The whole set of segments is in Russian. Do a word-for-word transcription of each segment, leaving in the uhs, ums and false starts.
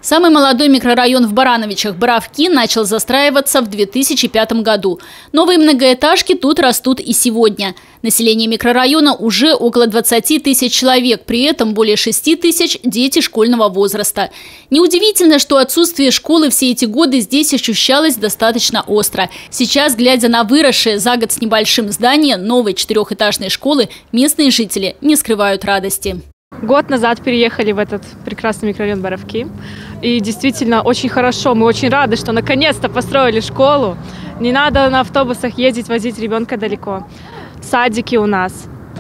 Самый молодой микрорайон в Барановичах, Боровки, начал застраиваться в две тысячи пятом году. Новые многоэтажки тут растут и сегодня. Население микрорайона уже около двадцати тысяч человек, при этом более шести тысяч – дети школьного возраста. Неудивительно, что отсутствие школы все эти годы здесь ощущалось достаточно остро. Сейчас, глядя на выросшее за год с небольшим здание новой четырехэтажной школы, местные жители не скрывают радости. Год назад переехали в этот прекрасный микрорайон Боровки. И действительно очень хорошо. Мы очень рады, что наконец-то построили школу. Не надо на автобусах ездить, возить ребенка далеко. Садики у нас.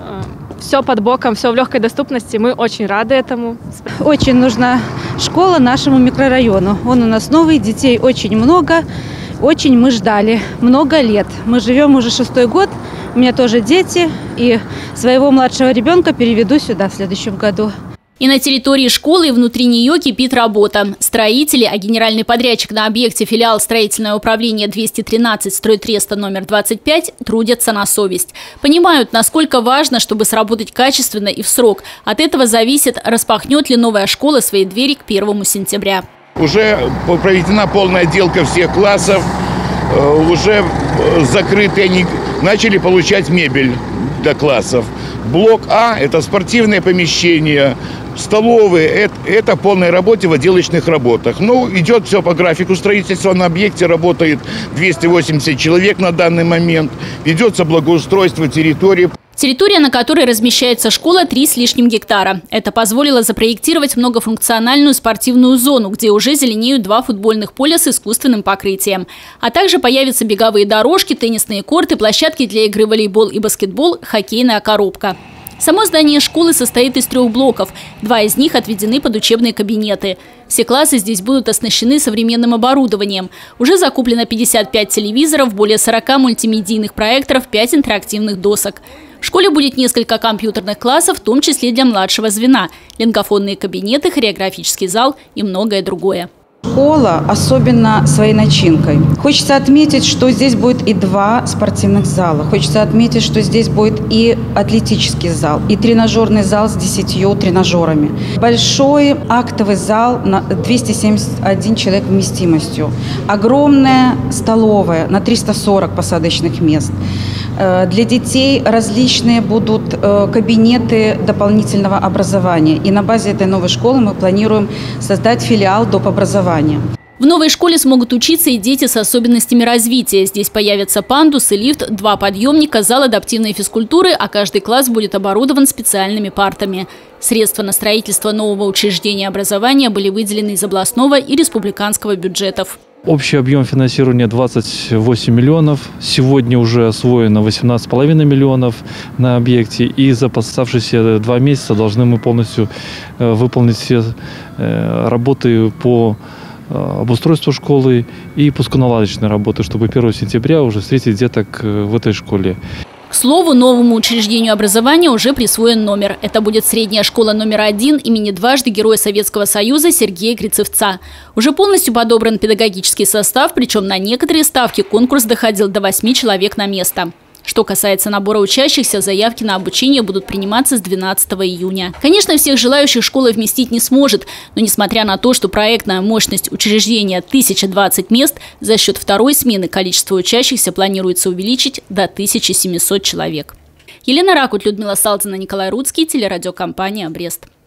Все под боком, все в легкой доступности. Мы очень рады этому. Очень нужна школа нашему микрорайону. Он у нас новый, детей очень много. Очень мы ждали. Много лет. Мы живем уже шестой год. У меня тоже дети, и своего младшего ребенка переведу сюда в следующем году. И на территории школы и внутри нее кипит работа. Строители, а генеральный подрядчик на объекте филиал строительное управление двести тринадцать стройтреста номер двадцать пять трудятся на совесть. Понимают, насколько важно, чтобы сработать качественно и в срок. От этого зависит, распахнет ли новая школа свои двери к первому сентября. Уже проведена полная отделка всех классов, уже закрыты они. Начали получать мебель для классов. Блок А – это спортивное помещение, столовые это, – это полной работе в отделочных работах. Ну, идет все по графику строительства. На объекте работает двести восемьдесят человек на данный момент. Ведется благоустройство территории. Территория, на которой размещается школа, три с лишним гектара. Это позволило запроектировать многофункциональную спортивную зону, где уже зеленеют два футбольных поля с искусственным покрытием. А также появятся беговые дорожки, теннисные корты, площадки для игры в волейбол и баскетбол, хоккейная коробка. Само здание школы состоит из трех блоков. Два из них отведены под учебные кабинеты. Все классы здесь будут оснащены современным оборудованием. Уже закуплено пятьдесят пять телевизоров, более сорока мультимедийных проекторов, пять интерактивных досок. В школе будет несколько компьютерных классов, в том числе для младшего звена, лингофонные кабинеты, хореографический зал и многое другое. Школа особенно своей начинкой. Хочется отметить, что здесь будет и два спортивных зала. Хочется отметить, что здесь будет и атлетический зал, и тренажерный зал с десятью тренажерами. Большой актовый зал на двести семьдесят один человек вместимостью. Огромная столовая на триста сорок посадочных мест. Для детей различные будут кабинеты дополнительного образования. И на базе этой новой школы мы планируем создать филиал доп. Образования. В новой школе смогут учиться и дети с особенностями развития. Здесь появятся пандус и лифт, два подъемника, зал адаптивной физкультуры, а каждый класс будет оборудован специальными партами. Средства на строительство нового учреждения образования были выделены из областного и республиканского бюджетов. Общий объем финансирования двадцать восемь миллионов. Сегодня уже освоено восемнадцать с половиной миллионов на объекте. И за оставшиеся два месяца должны мы полностью выполнить все работы по обустройству школы и пусконаладочной работы, чтобы первого сентября уже встретить деток в этой школе. К слову, новому учреждению образования уже присвоен номер. Это будет средняя школа номер один имени дважды Героя Советского Союза Сергея Грицевца. Уже полностью подобран педагогический состав, причем на некоторые ставки конкурс доходил до восьми человек на место. Что касается набора учащихся, заявки на обучение будут приниматься с двенадцатого июня. Конечно, всех желающих школа вместить не сможет, но несмотря на то, что проектная мощность учреждения тысяча двадцать мест, за счет второй смены количество учащихся планируется увеличить до тысячи семисот человек. Елена Ракут, Людмила Салдина, Николай Рудский, телерадиокомпания «Брест».